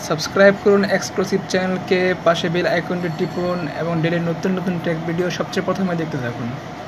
Subscribe করুন exclusive চ্যানেলকে, পাশে বেল আইকনটি টিপুন এবং ডেইলি নতুন নতুন টেক ভিডিও সবচেয়ে প্রথমে দেখতে থাকুন।